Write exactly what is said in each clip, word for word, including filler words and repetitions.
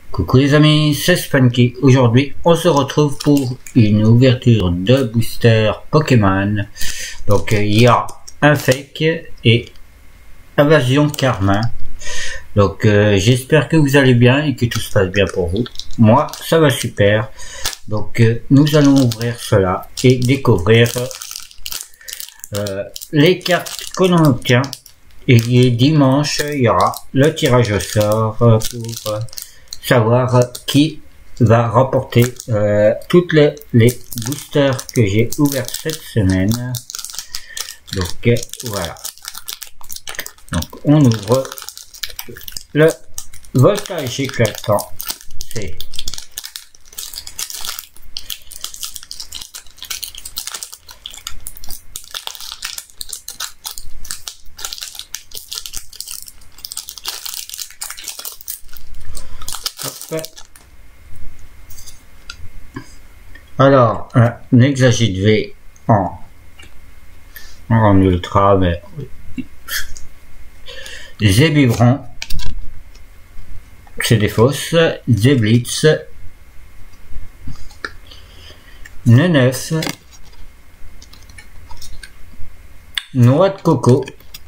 Coucou les amis, c'est Spunky. Aujourd'hui, on se retrouve pour une ouverture de booster Pokémon. Donc, il y a un fake et Invasion Carmin. Donc, euh, j'espère que vous allez bien et que tout se passe bien pour vous. Moi, ça va super. Donc, euh, nous allons ouvrir cela et découvrir euh, les cartes qu'on obtient. Et dimanche, il y aura le tirage au sort pour euh, savoir qui va remporter euh, toutes les, les boosters que j'ai ouverts cette semaine. Donc euh, voilà. Donc on ouvre le voltage éclatant. C'est alors un Exagite V en en ultra, mais Zébibron, c'est des fausses, Zéblitz, Neneuf, Noix de coco,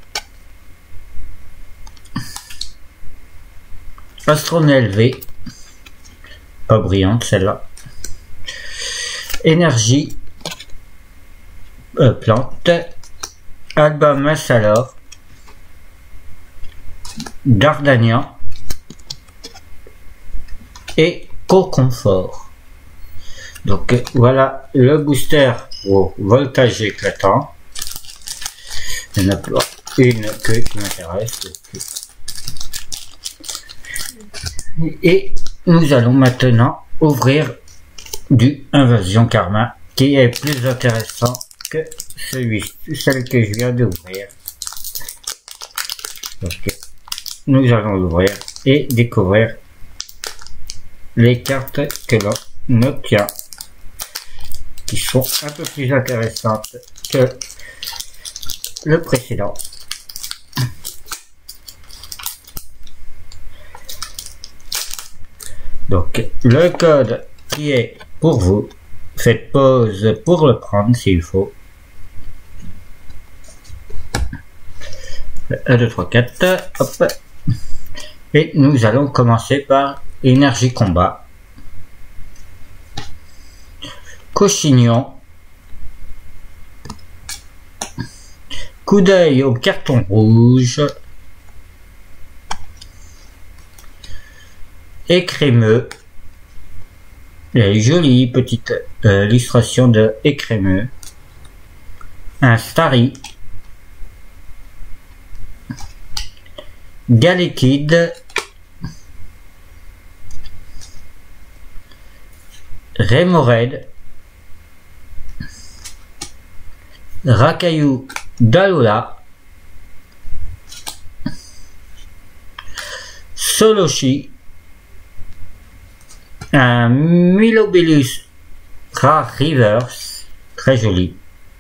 Astronel V, pas brillante celle-là, Énergie, euh, plante, Alba Massalor, Dardania et Co-Confort. Donc voilà le booster au voltage éclatant. Il n'y en a pas une que qui m'intéresse. Et nous allons maintenant ouvrir du Invasion Carmin qui est plus intéressant que celui, celle que je viens d'ouvrir. Donc nous allons l'ouvrir et découvrir les cartes que l'on obtient, qui sont un peu plus intéressantes que le précédent. Donc le code qui est pour vous, faites pause pour le prendre s'il faut. un, deux, trois, quatre, hop. Et nous allons commencer par Énergie Combat, Cochignon, Coup d'œil au carton rouge, Écrémeux, jolie petite euh, illustration de Écrémeux, un Starry, Galekid, Remoraid, Racaillou Dalola, Soloshi, un Milobellus Rare Reverse, très joli,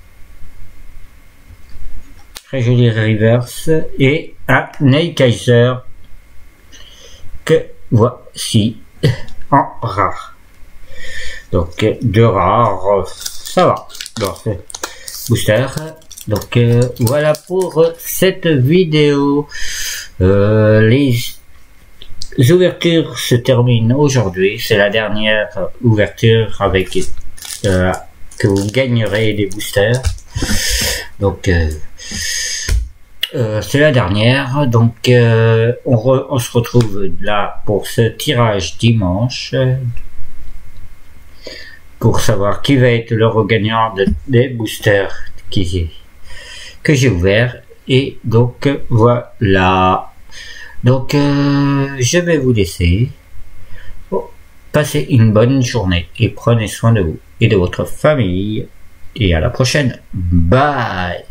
très joli Reverse, et un Neikaiser que voici en rare. Donc deux rares, ça va dans ce booster. Donc euh, voilà pour cette vidéo. Euh, les ouvertures se terminent aujourd'hui. C'est la dernière ouverture avec euh, que vous gagnerez des boosters. Donc euh, euh, c'est la dernière. Donc euh, on, re, on se retrouve là pour ce tirage dimanche, pour savoir qui va être le regagnant de, des boosters qui, que j'ai ouvert. Et donc voilà. Donc euh, je vais vous laisser. Bon, passez une bonne journée et prenez soin de vous et de votre famille. Et à la prochaine. Bye.